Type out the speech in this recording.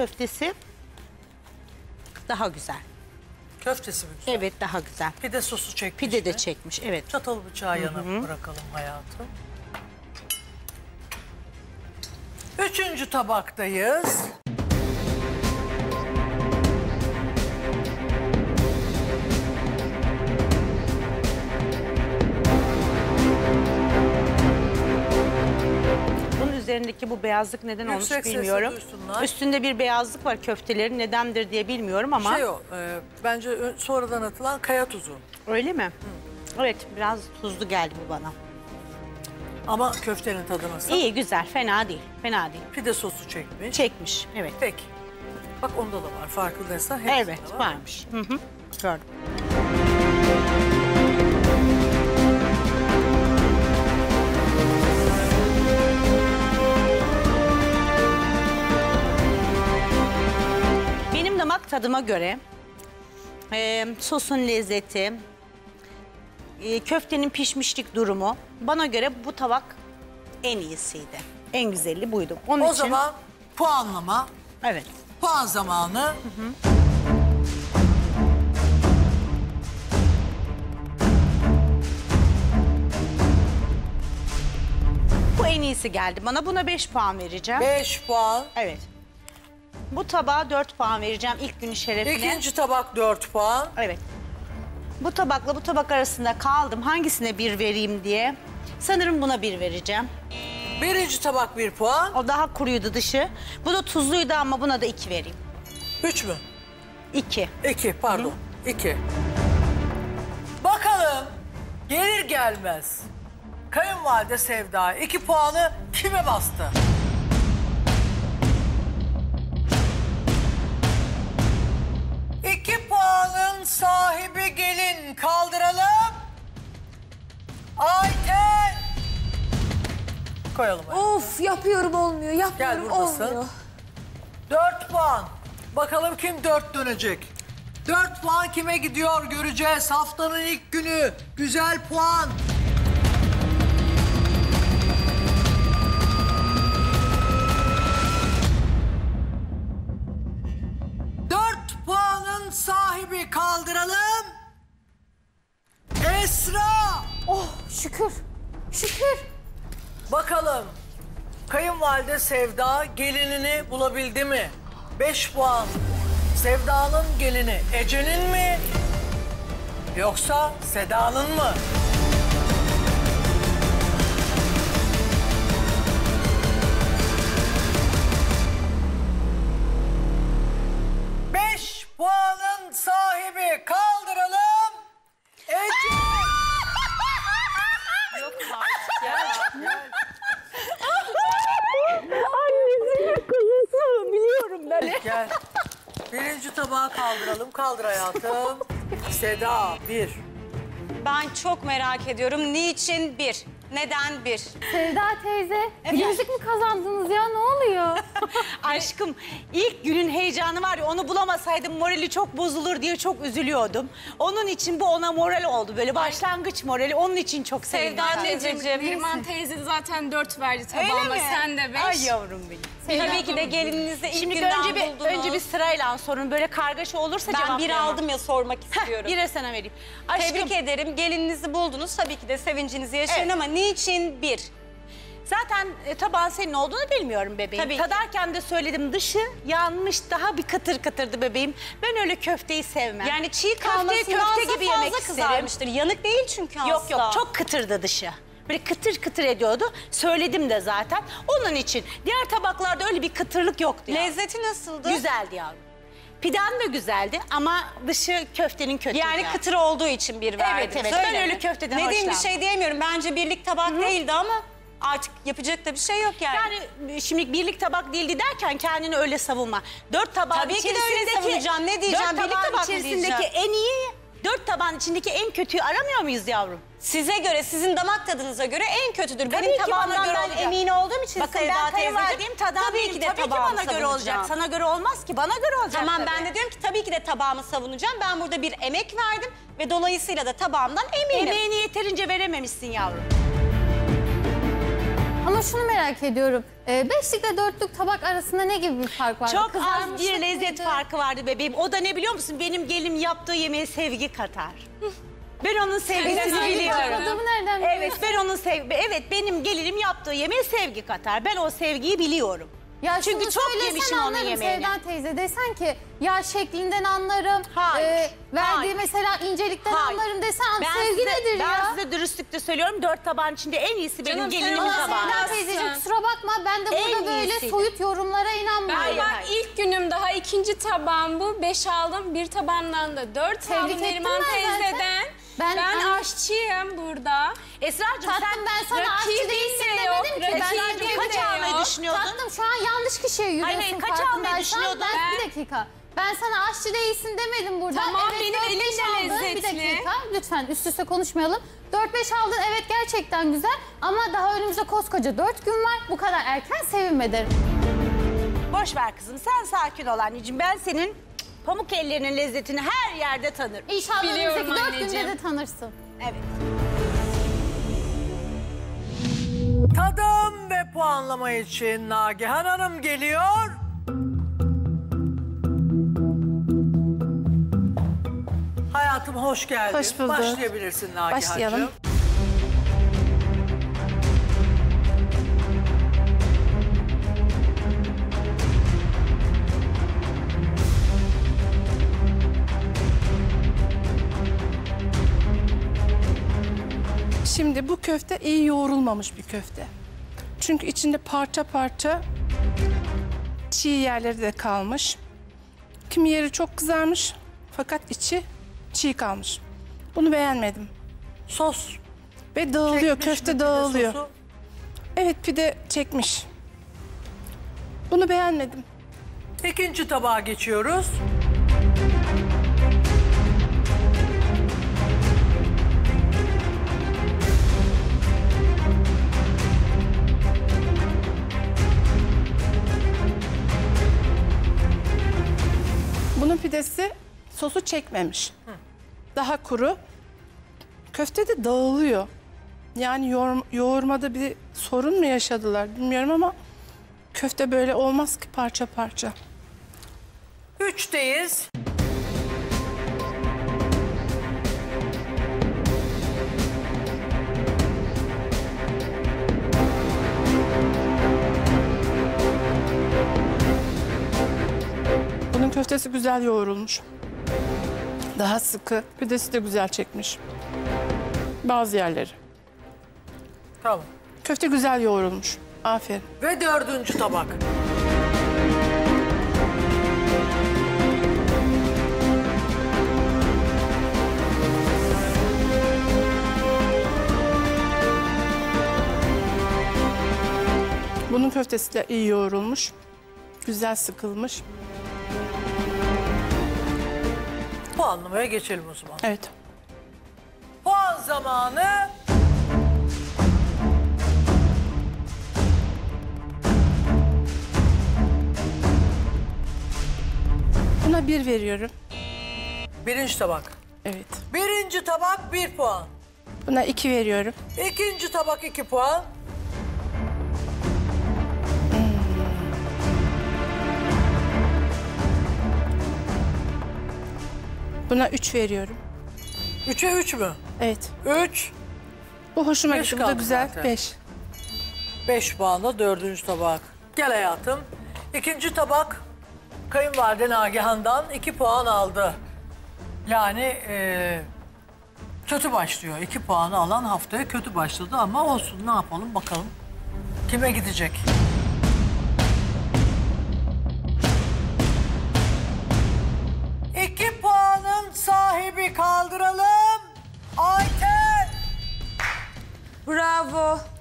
köftesi daha güzel. Köftesi mi güzel? Evet, daha güzel. Pide sosu çekmiş Pide de mi? çekmiş, evet. Çatal bıçağı yana bırakalım hayatım. 3. tabaktayız. Bunun üzerindeki bu beyazlık neden olmuş Yüksek sesle bilmiyorum. duysunlar. Üstünde bir beyazlık var köftelerin. Nedendir diye bilmiyorum ama. Bence sonradan atılan kaya tuzu. Öyle mi? Evet, biraz tuzlu geldi bu bana. Ama köftenin tadı nasıl? İyi, güzel, fena değil. Fena değil. Pide sosu çekmiş. Çekmiş, evet. Peki. Bak onda da var farkındaysan. Evet, varmış. Hı hı. Gördüm. Benim damak tadıma göre sosun lezzeti, köftenin pişmişlik durumu bana göre bu tabak en iyisiydi. En güzeli buydu. Onun O için, zaman puanlama. evet. Puan zamanı. Bu en iyisi geldi bana. Buna 5 puan vereceğim. 5 puan. Evet. Bu tabağa 4 puan vereceğim ilk günün şerefine. İkinci tabak 4 puan. Evet. Bu tabakla bu tabak arasında kaldım. Hangisine 1 vereyim diye. Sanırım buna 1 vereceğim. Birinci tabak 1 puan. O daha kuruydu dışı. Bu da tuzluydu ama buna da 2 vereyim. 3 mü? 2. 2 pardon. 2. Bakalım gelir gelmez kayınvalide Sevda 2 puanı kime bastı? İki puanın sahibi gelin kaldıralım. Ayten. Koyalım. Of yapıyorum olmuyor, Gel yapıyorum buradasın. olmuyor. 4 puan. Bakalım kim 4 dönecek. 4 puan kime gidiyor göreceğiz. Haftanın ilk günü. Güzel puan. Dört puanın sahibi kaldıralım. Esra. Oh şükür, şükür. Bakalım kayınvalide Sevda gelinini bulabildi mi? 5 puan. Sevda'nın gelini Ece'nin mi? Yoksa Seda'nın mı? Beş puanın sahibi kaldıralım. Ece. Yok artık ya. Gel. Annesinin kuzusu biliyorum ben. Gel. Birinci tabağı kaldıralım. Kaldır hayatım. Seda 1. Ben çok merak ediyorum. Niçin 1? Neden 1? Sevda teyze, bilezik mi kazandınız ya? Ne oluyor? Aşkım ilk günün heyecanı var ya, onu bulamasaydım morali çok bozulur diye çok üzülüyordum. Onun için bu ona moral oldu, böyle başlangıç morali, onun için çok sevindim. Sevda teyzeciğim. Neriman teyze de zaten 4 verdi Öyle tabağıma, mi? sen de 5. Ay yavrum benim. Tabii ki de gelininizi ilk Şimdi günden önce buldunuz. bir sırayla sorun, böyle kargaşa olursa Ben bir cevaplayamam. aldım ya, sormak istiyorum. Bire sana vereyim. Aşkım, Tebrik ederim. Gelininizi buldunuz. Tabii ki de sevincinizi yaşayın ama niçin 1? zaten tabağın senin olduğunu bilmiyorum bebeğim. Tabii ki. Tadarken de söyledim, dışı yanmış, daha bir kıtır kıtırdı bebeğim. Ben öyle köfteyi sevmem. Yani çiğ Köfteyi kalmasındansa köfte gibi yemek fazla isterim. kızarmıştır. Yanık değil çünkü asla. Yok yok, çok kıtırdı dışı. Böyle kıtır kıtır ediyordu. Söyledim de zaten. Onun için diğer tabaklarda öyle bir kıtırlık yoktu ya. Lezzeti nasıldı? Güzeldi yavrum. Piden de güzeldi ama dışı köftenin kötüydü. Yani kıtır olduğu için 1 verdiniz. evet. Ben öyle köfteden Dediğim bir hoşlanmam. şey diyemiyorum. Bence birlik tabak değildi ama artık yapacak da bir şey yok yani. Yani şimdi birlik tabak değildi derken kendini öyle savunma. 4 tabağın Tabii ki de öyle içerisindeki... savunacağım. Ne diyeceğim? 4 Birlik tabağın tabak mı içerisindeki diyeceğim? en iyi, 4 tabağın içindeki en kötüyü aramıyor muyuz yavrum? Size göre, sizin damak tadınıza göre en kötüdür. Tabii Benim ki tabağımdan bana göre ben olacak. emin olduğum için Bakın Sevda ben teyzeciğim, kayınvalideyim, tadan tabii değilim. ki de Tabii ki tabağımı bana göre olacak. savunacağım. Sana göre olmaz ki, bana göre olacak. Tamam, tabii. ben de diyorum ki tabii ki de tabağımı savunacağım. Ben burada bir emek verdim ve dolayısıyla da tabağımdan eminim. Emeğini yeterince verememişsin yavrum. Ama şunu merak ediyorum. Beşlikle dörtlük tabak arasında ne gibi bir fark var? Çok az Kızarmışlık bir lezzet mıydı? farkı vardı bebeğim. O da ne biliyor musun? Benim gelinim yaptığı yemeğe sevgi katar. Ben onun sevgisini Sevgi biliyorum. katmadığımı nereden Evet, biliyorsun? ben onun evet benim gelinim yaptığı yemeğe sevgi katar. Ben o sevgiyi biliyorum. Ya Çünkü şunu çok söylesen yemişim onun anlarım yemeğini. Sevda teyze. Desen ki ya şeklinden anlarım. Hayır, Verdiği hayır. mesela incelikten Hayır. anlarım desen Ben sevgi nedir ya? Ben size dürüstlükle söylüyorum. 4 tabağın içinde en iyisi benim Canım, gelinimin sen Ama tabağı. Sevda teyzeciğim kusura bakma ben de En burada böyle iyisi. soyut yorumlara inanmıyorum. Hayır, Bak hayır. ilk günüm daha 2. tabağım bu. 5 aldım. Bir tabağımdan da 4 Tebrik aldım ettim Neriman ben zaten. teyzeden. Ben- Ben aşçıyım burada. Esra'cığım sen Tatlım ben sana aşçı rakibim değilsin de yok, demedim ki. Ben rakibim sana de kaç yok. almayı düşünüyordun? Tatlım şu an yanlış kişiye yürüyorsun Hayır, kaç almayı farkındaysan. düşünüyordun? Bir dakika. Ben sana aşçı değilsin demedim burada. Tamam, benim dört, elim beş de aldın. lezzetli. Bir dakika lütfen üst üste konuşmayalım. 4-5 aldın evet gerçekten güzel ama daha önümüzde koskoca 4 gün var. Bu kadar erken sevinme derim. Boş ver kızım, sen sakin ol anneciğim. Ben senin pamuk ellerinin lezzetini her yerde tanırım. İnşallah Biliyorum önümüzdeki 4 günde anneciğim. de tanırsın. Evet. Tadım ve puanlama için Nagihan Hanım geliyor. Hayatım hoş geldin. Hoş bulduk. Başlayabilirsin Nagihan'cığım. Başlayalım. Şimdi bu köfte iyi yoğrulmamış bir köfte. Çünkü içinde parça parça çiğ yerleri de kalmış. Kimi yeri çok kızarmış fakat içi çiğ kalmış. Bunu beğenmedim. Sos. Ve dağılıyor, Çekmiş mi köfte pide dağılıyor. sosu? Evet pide çekmiş. Bunu beğenmedim. İkinci tabağa geçiyoruz. Bunun pidesi sosu çekmemiş. Daha kuru. Köfte de dağılıyor. Yani yoğurmada bir sorun mu yaşadılar bilmiyorum ama köfte böyle olmaz ki parça parça. 3'teyiz. Bunun köftesi güzel yoğrulmuş. Daha sıkı. Pidesi de güzel çekmiş. Bazı yerleri. Tamam. Köfte güzel yoğrulmuş. Aferin. Ve 4. tabak. Bunun köftesi de iyi yoğrulmuş. Güzel sıkılmış. Puanlamaya geçelim o zaman. Evet. Puan zamanı. Buna 1 veriyorum. 1. tabak. Evet. 1. tabak 1 puan. Buna 2 veriyorum. 2. tabak 2 puan. Buna 3 veriyorum. 3'e 3 mü? Evet. 3. Bu hoşuma Beş gitti. Bu da kaldı güzel. zaten. 5. 5 puanla 4. tabak. Gel hayatım. 2. tabak kayınvalide Nagihan'dan 2 puan aldı. Yani kötü başlıyor. 2 puanı alan haftaya kötü başladı ama olsun ne yapalım bakalım. Kime gidecek? İki puanın sahibi kaldıralım. Ayten. Bravo.